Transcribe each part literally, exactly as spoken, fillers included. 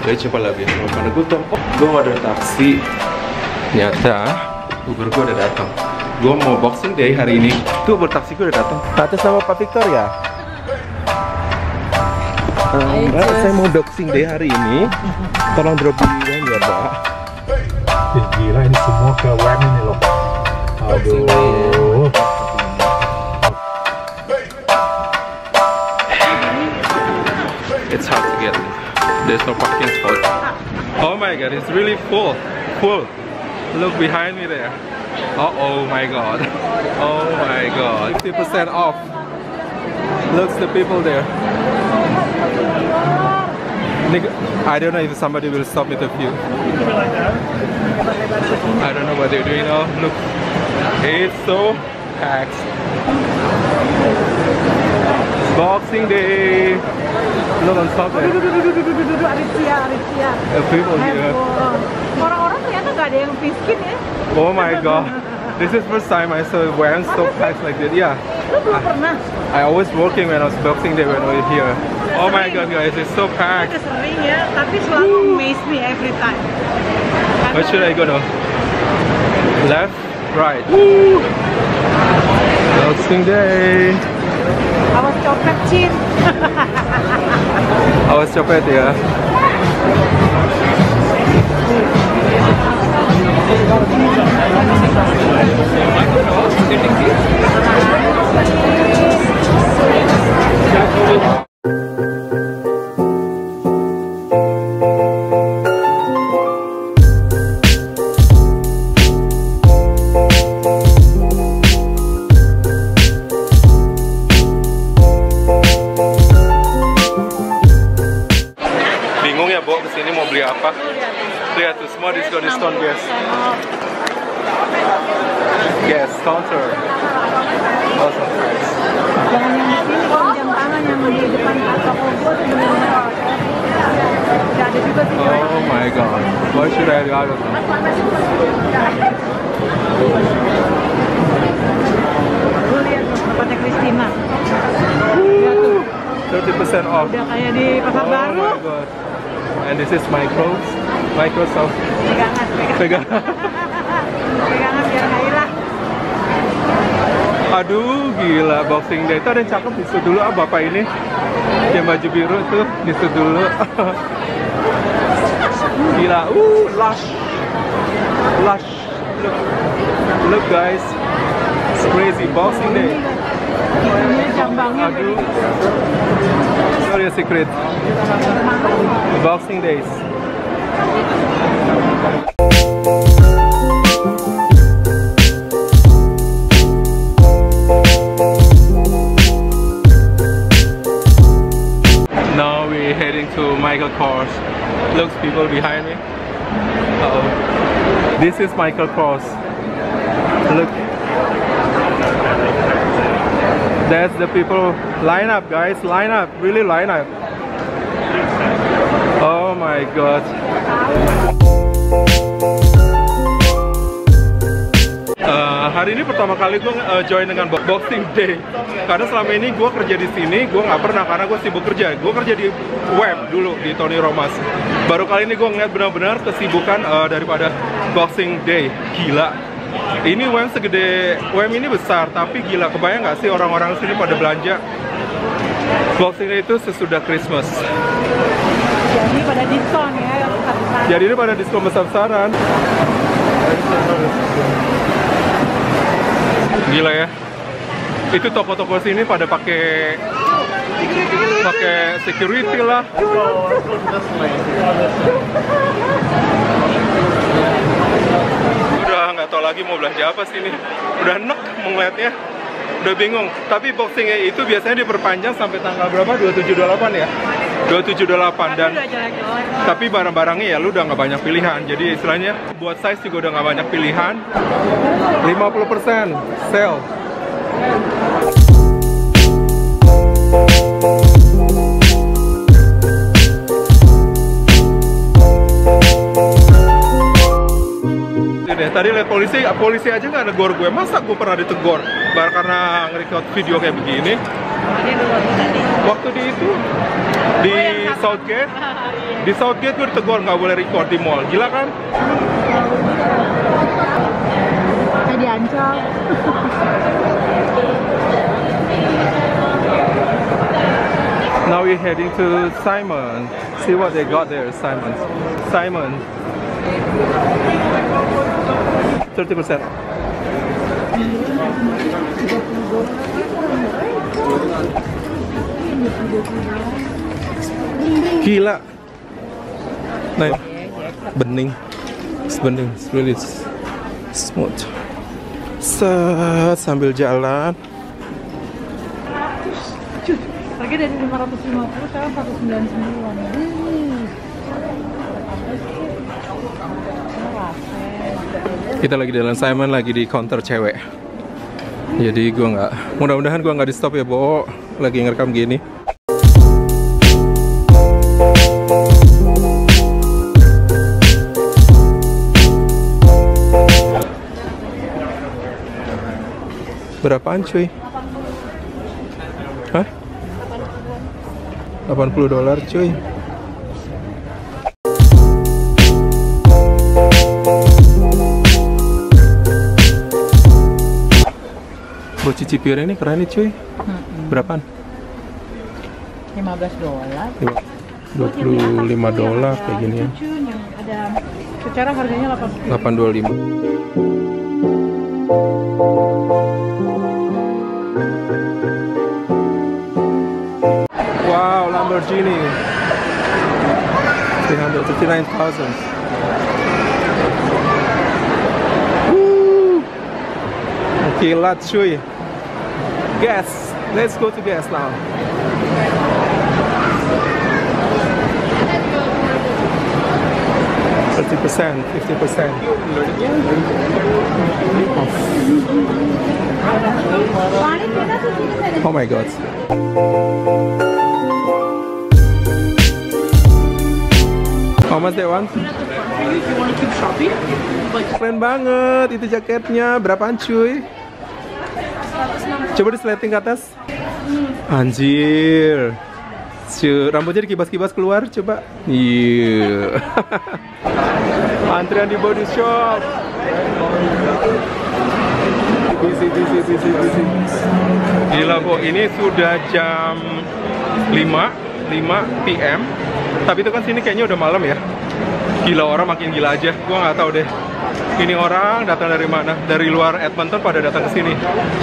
Gue coba lagi karena gue tau gue mau ada taksi. Ternyata Uber gue udah datang. Gue mau Boxing Day hari ini. Tuh Uber taksi gue udah datang. Atas nama Pak Victor ya. Um, Mbak, saya mau Boxing Day hari ini. Tolong drop di Wan ya, Mbak. Eh, gila ini semua ke Wan ini loh. Aduh. It's hard to get. There's no parking spot. Oh my god, it's really full. Full. Look behind me there. Oh, oh my god. Oh my god. fifty percent off. Looks the people there. I don't know if somebody will stop with a few. I don't know what they're doing now. Look. It's so packed. Boxing Day. Look on top there. Aricia, Aricia. The people here. Orang-orang ternyata nggak ada yang miskin ya. Oh my god. This is first time I saw Wan so packed like that. Yeah. Lu belum pernah? I always working when I was Boxing Day when we were here. Oh my god guys, it's so packed. Udah sering ya, tapi selalu amaze me every time. Where should I go now? Left, right. Woo! Boxing Day. Awas copet, Cin. Awas copet ya. Bingung ya, Bo, kesini mau beli apa? Lihat tuh, semua diskon-diskon, guys. Yes, counter. Awesome price. Jangan yang di sini, kalau jam tangan yang di depan toko gua tuh bener-bener nggak ada juga sih. Oh my god, what should I do? I don't know. Lu lihat tuh, tempatnya Christina. Lihat tuh. thirty percent off. Udah kayak di pasar Oh baru. my god. And this is Microsoft. Microsoft. Pegangan, pegangan. Pegangan. Pegangan biar nggak hilang. Aduh, gila Boxing Day. Itu ada yang cakep, disut dulu ah bapak ini. Yang baju biru tuh, disut dulu. Gila, uh, lush. Lush. Look. Look guys. It's crazy Boxing Day. Ini jambangnya. Aduh. Sorry, secret. Boxing Days. Now we're heading to Michael Kors. Looks people behind me. Uh oh. This is Michael Kors. Look. That's the people. Line up, guys. Line up. Really line up. Oh my god. Uh, hari ini pertama kali gue uh, join dengan Boxing Day. Karena selama ini gue kerja di sini, gue nggak pernah karena gue sibuk kerja. Gue kerja di web dulu di Tony Romas. Baru kali ini gue ngeliat benar-benar kesibukan uh, daripada Boxing Day. Gila. Ini W M segede, W M ini besar, tapi gila, kebayang nggak sih orang-orang sini pada belanja? Boxing Day itu sesudah Christmas. Jadi pada diskon ya, besar-besaran. Jadi ini pada diskon besar-besaran. Gila ya. Itu toko-toko sini pada pakai pakai security lah. Udah nggak tahu lagi mau belanja apa sih ini. Udah enek mau ngeliatnya. Udah bingung. Tapi Boxing Day itu biasanya diperpanjang sampai tanggal berapa? dua puluh tujuh dua puluh delapan ya? dua puluh tujuh dua puluh delapan. Dan tapi barang-barangnya ya lu udah nggak banyak pilihan. Jadi istilahnya buat size juga udah nggak banyak pilihan. lima puluh persen sale. Tadi lihat polisi, polisi aja nggak negor gue. Masa gue pernah ditegor bar karena nge-record video kayak begini? Waktu di itu di Southgate. Di Southgate gue ditegur nggak boleh record di mall. Gila kan? Kayak di Ancol. Now we're heading to Simon. See what they got there, Simon. Simon. thirty percent. Gila. Nah, bening. It's bening. It's really smooth. Set sambil jalan. Harga dari lima ratus lima puluh sekarang seratus sembilan puluh sembilan. Kita lagi dalam Simon, lagi di counter cewek. Jadi gua nggak, mudah-mudahan gua nggak di stop ya, Bo. Lagi ngerekam gini. Berapaan cuy? Hah? delapan puluh dolar cuy. Buat cuci piring ini keren nih cuy. Hmm. Berapaan? lima belas dolar. dua puluh lima dolar kayak gini ya. Ada secara harganya delapan dua lima. Wow, Lamborghini three hundred fifty-nine thousand. Kilat cuy. Gas. Let's go to gas now. thirty percent, fifty percent. Oh my god. How much that one? Keren banget itu jaketnya. Berapaan cuy? Coba disleting ke atas. Anjir. Cuy, rambutnya dikibas-kibas keluar, coba. Iya. Antrian di body shop. Busy, busy, busy, busy. Gila, Bu. Ini sudah jam lima P M Tapi itu kan sini kayaknya udah malam ya. Gila, orang makin gila aja. Gua nggak tahu deh. Ini orang datang dari mana? Dari luar Edmonton pada datang ke sini.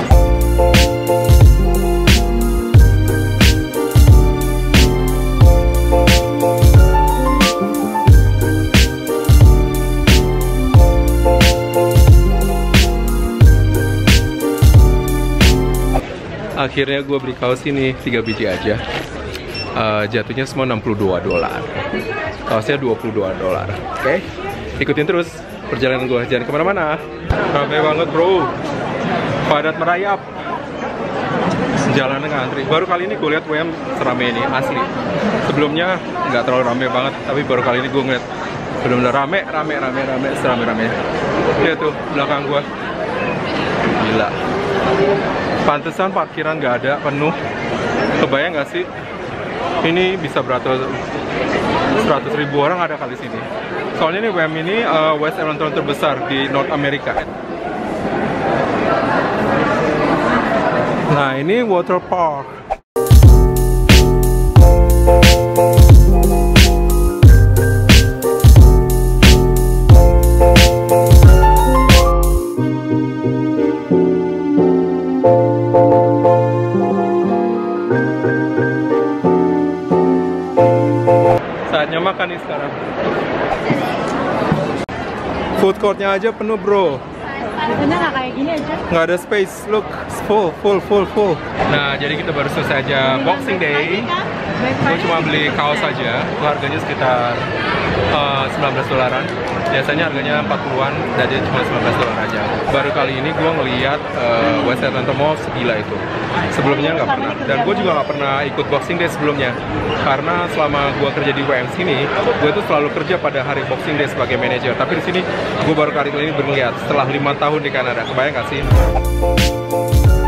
Akhirnya gue beli kaos ini tiga biji aja. Uh, jatuhnya semua enam puluh dua dolar. Kaosnya dua puluh dua dolar. Oke, okay? Ikutin terus perjalanan gue, jangan kemana-mana. Ramai banget bro, padat merayap. Jalanan ngantri. Baru kali ini gue lihat W M seramai ini, asli. Sebelumnya nggak terlalu rame banget, tapi baru kali ini gue ngeliat benar-benar rame, rame, rame, rame, serame-rame. Lihat tuh belakang gue, gila. Pantesan parkiran nggak ada, penuh. Kebayang nggak sih? Ini bisa beratus seratus ribu orang ada kali sini. Soalnya ini W M ini uh, West Edmonton terbesar di North America. Nah ini water park. Saatnya makan nih sekarang. Food courtnya aja penuh bro. Biasanya nggak kayak gini aja. Nggak ada space, look, full, full, full, full. Nah, jadi kita baru selesai aja Boxing Day. Gue cuma beli kaos aja, itu harganya sekitar uh, sembilan belas dolaran. Biasanya harganya empat puluhan, jadi cuma sembilan belas dolar aja. Baru kali ini gue ngeliat uh, West Edmonton Mall segila itu. Sebelumnya nggak pernah, dan gue juga nggak pernah ikut Boxing Day sebelumnya. Karena selama gue kerja di W M sini, gue tuh selalu kerja pada hari Boxing Day sebagai manajer. Tapi di sini gue baru kali ini berlihat setelah lima tahun di Kanada. Kebayang nggak sih?